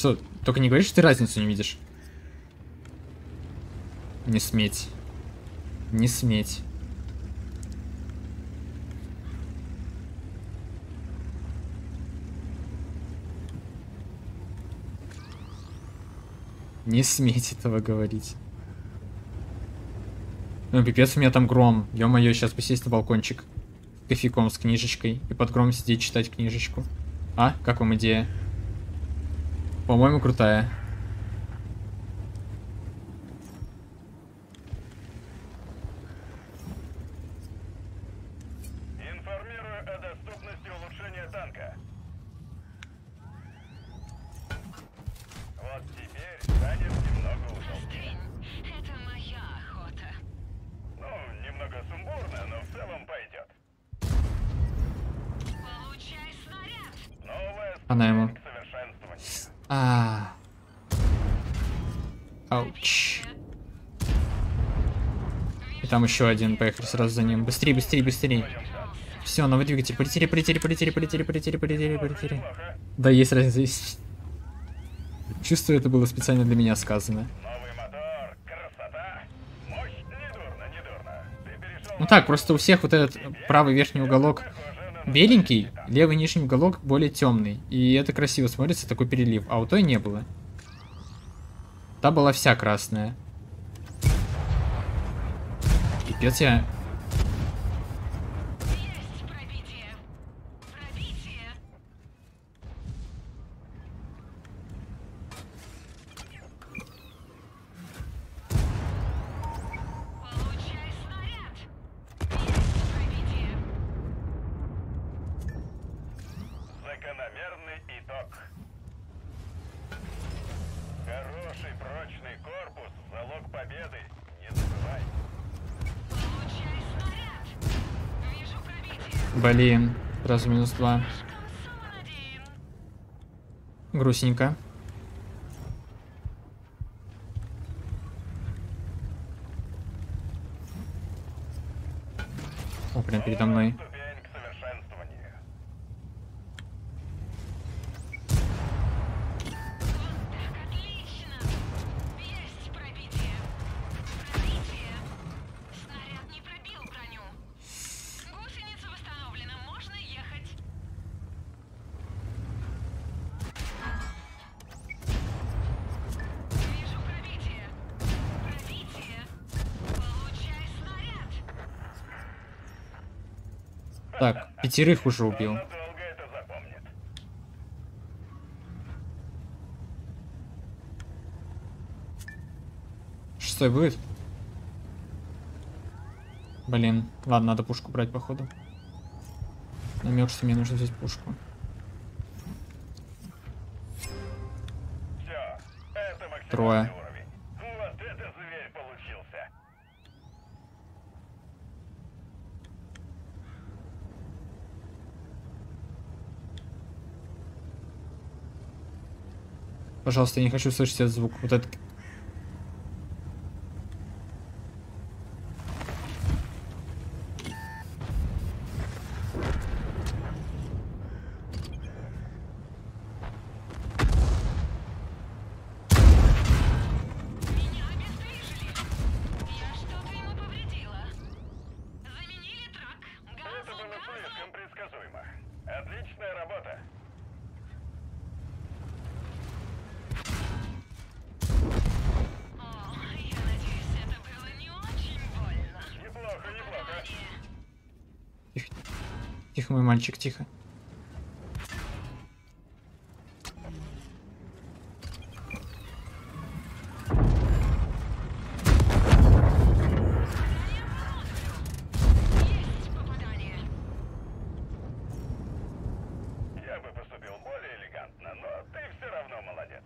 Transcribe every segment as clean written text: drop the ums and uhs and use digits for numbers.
Что, только не говоришь, что ты разницу не видишь. Не сметь. Не сметь. Не сметь этого говорить. Ну, пипец, у меня там гром. Ё-моё, сейчас бы сесть на балкончик. С кофейком, с книжечкой. И под гром сидеть, читать книжечку. А? Как вам идея? По-моему, крутая. Информирую о доступности улучшения танка. Вот теперь станет немного удобнее. Это моя охота. Ну, немного сумбурно, но в целом пойдет. Получай снаряд. Новая Она ему. ступень к совершенствованию. Ауч. И там еще один. Поехали сразу за ним. Быстрее, быстрее, быстрее. Все, новый двигатель. Полетели, полетели, полетели, полетели, полетели, полетели, полетели. Неплохо. Да, есть разница. Есть. Чувствую, это было специально для меня сказано. Новый мотор, красота. Мощь, недурно, недурно. Ты перешел Ну так, просто у всех вот этот правый верхний уголок беленький, левый нижний уголок более темный. И это красиво смотрится, такой перелив. А у той не было. Та была вся красная. Пипец, я... Есть пробитие. Пробитие. Получай снаряд. Есть пробитие. закономерный итог. Хороший прочный корпус, залог победы. Не забывай. Получай снаряд. Вижу пробитие. Блин, сразу -2. Слишком самонадеян. Грустненько. О, прям передо мной. Ступень к совершенствованию. Так, отлично. Есть пробитие. Пробитие. Снаряд не пробил броню. Гусеница восстановлена. Можно ехать. Вижу пробитие. Пробитие. Получай снаряд. Так, 5 уже убил. Надолго это запомнит. Шестой будет? Блин, ладно, надо пушку брать, походу. Намек, что мне нужно взять пушку. Все, это максимальный Трое. уровень. Вот это зверь получился. Пожалуйста, я не хочу слышать этот звук. Вот этот. Меня обездвижили. Я что-то ему повредила. Заменили трак. Это Газу, было газу. слишком предсказуемо. Отличная работа. О, я надеюсь, это было не очень больно. Неплохо, неплохо. Попадание. Тихо, тихо, мой мальчик, тихо. Есть попадание. Я бы поступил более элегантно, но ты все равно молодец.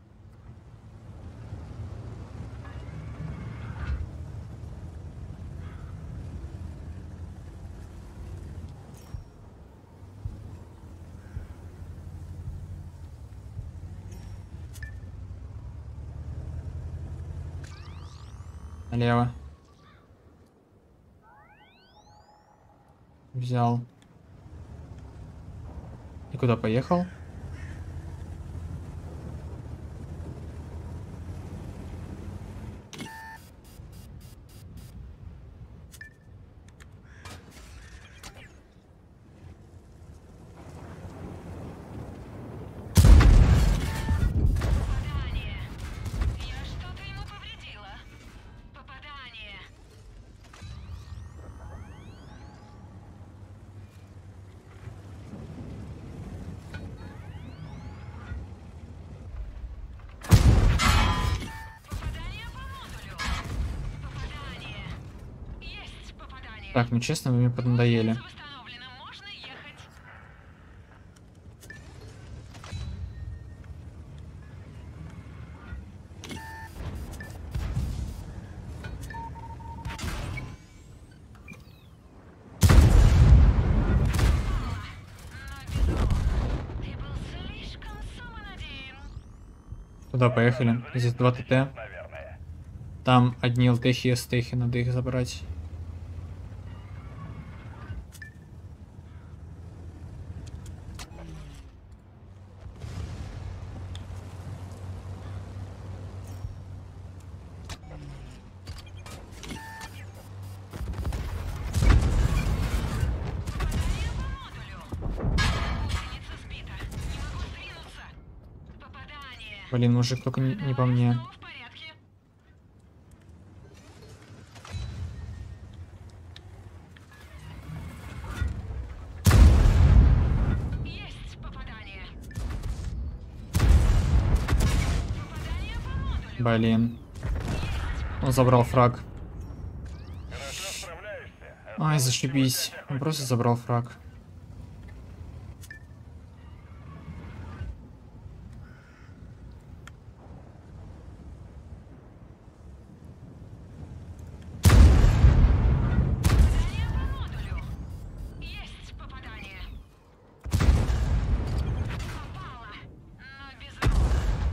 Налево. Взял. И куда поехал? Так, ну честно, вы мне поднадоели. Установлено, можно ехать. Ты был слишком самонадеян. Туда поехали. Здесь 2 ТТ. Наверное. Там одни ЛТХи и СТХи, надо их забрать. Единица сбита. Не могу сдвинуться. Попадание. Блин, мужик, только не по мне. Снова в порядке. Есть попадание. Попадание по модулю. Блин. Он забрал фраг. Хорошо справляешься. Ай, зашибись. Он просто забрал фраг. Попадание по модулю. Есть попадание. Попало, но без урона.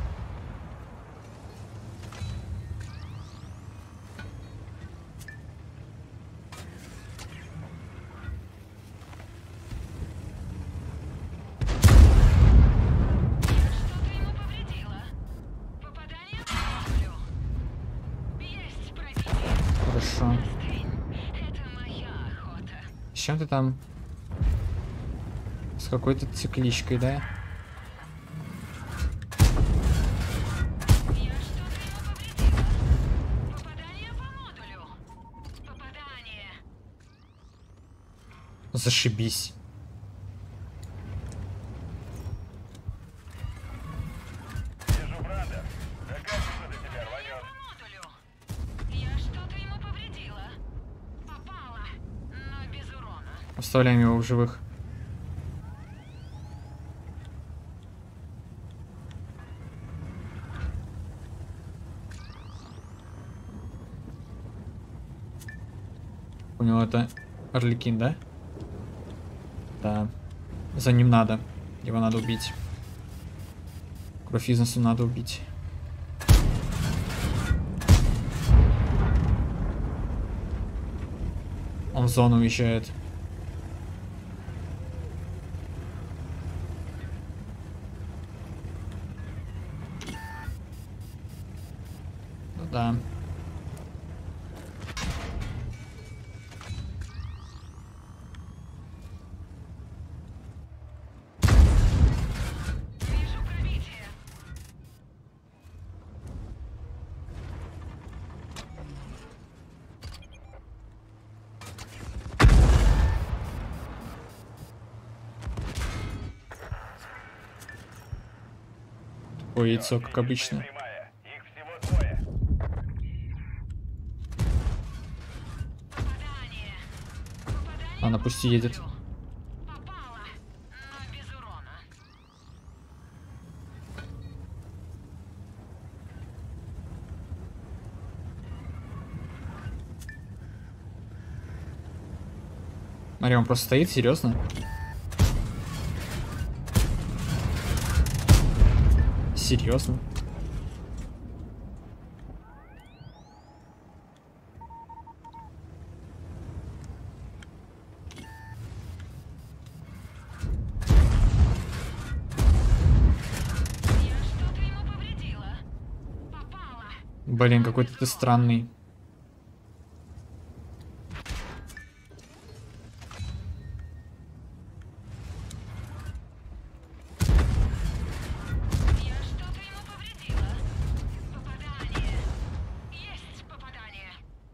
Что-то ему повредило. Попадание по модулю. Есть пробитие. Хорошо. Это моя охота. С чем ты там? С какой-то цикличкой, да? Я что-то ему повредила. Попадание по модулю. Попадание. Зашибись. Вижу Брандер. Докажется до тебя рванет. По модулю. Я что-то ему повредила. Попала, но без урона. Оставляем его в живых. У него это Орликин, да? Да. За ним надо. Его надо убить. Кровь бизнесу надо убить. Он в зону уезжает. Ну да. Вижу пробитие. Ой, яйцо, как обычно. Прямая. Их всего двое. Попадание. Попадание Она по пусть едет. модулю. Попала, но без урона. Смотри, он просто стоит, серьезно. Серьезно. Я что-то ему повредила. Попала. Блин, какой-то ты странный. Я что-то ему повредила. Попадание. Есть попадание.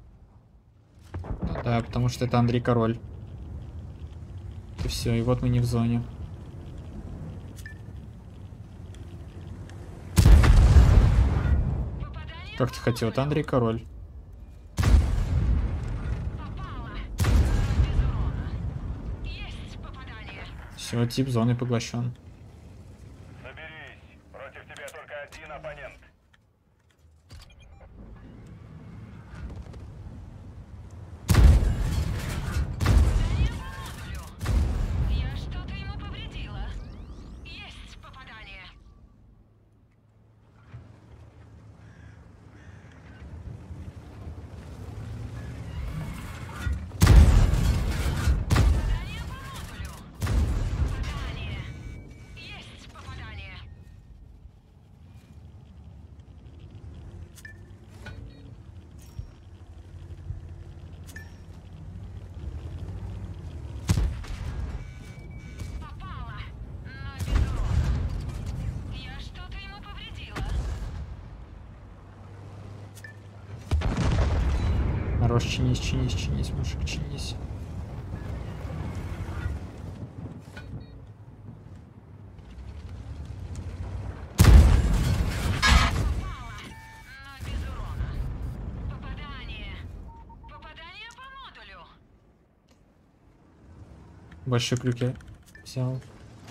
Ну да, потому что это Андрей Король. И все, и вот мы не в зоне. Попадание Как ты хотел, это Андрей Король. попало. Все, тип зоны поглощен. Соберись. Против тебя только один оппонент. Я что-то ему повредила. Есть попадание. Попадание по модулю. Попадание. Есть попадание. Попала, но без урона. Я что-то ему повредила. Хорош, чинись, чинись, чинись, мужик, чинись. Попала, но без урона. Попадание. Попадание по модулю. Большой крюк я взял.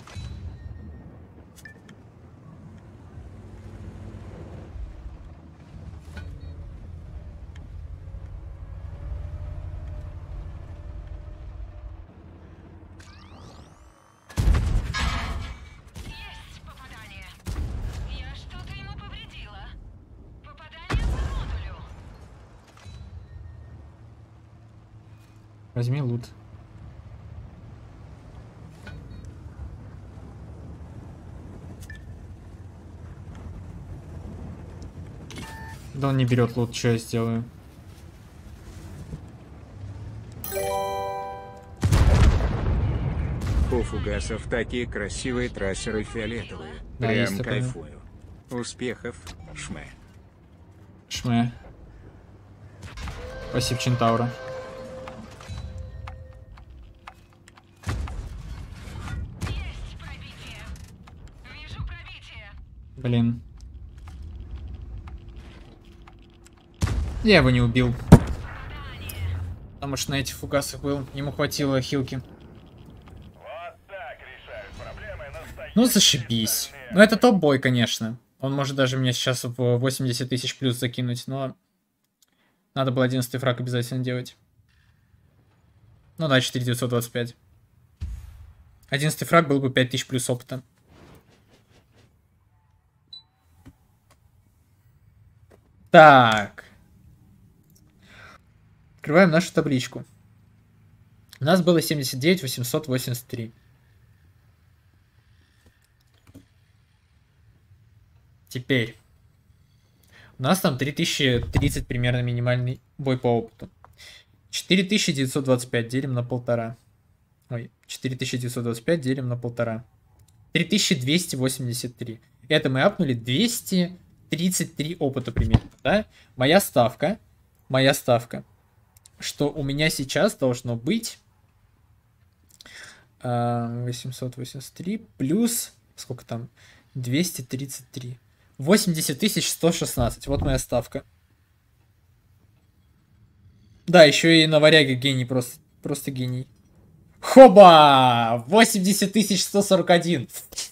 Есть попадание. Я что-то ему повредила. Попадание по модулю. Возьми лут. Да он не берет лут, что я сделаю? У фугасов такие красивые трассеры фиолетовые. Да, есть Прям такое. кайфую. Успехов, шме. Шме. Спасибо, Чентаура. Есть пробитие. Вижу пробитие. Блин. Я его не убил. Попадание. Потому что на этих фугасах был. Ему хватило хилки. Вот так решают проблемы настоящие. Ну, зашибись. Ну, это топ-бой, конечно. Он может даже мне сейчас в 80 тысяч плюс закинуть, но... Надо было 11 фраг обязательно делать. Ну да, 4925. 11 фраг был бы 5000 плюс опыта. Так. Открываем нашу табличку. У нас было 79 883. Теперь. У нас там 3030 примерно минимальный бой по опыту. 4925 делим на 1,5. Ой, 4925 делим на 1,5. 3283. Это мы апнули 233 опыта примерно, да? Моя ставка, что у меня сейчас должно быть 883 плюс, сколько там, 233. 80 116. Вот моя ставка. Да, еще и на варяге гений, просто гений. Хоба! 80 141.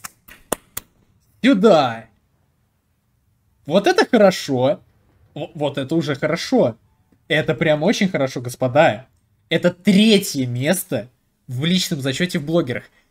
Сюда! Вот это хорошо. Вот это уже хорошо. Это прям очень хорошо, господа. Это 3-е место в личном зачете в блогерах.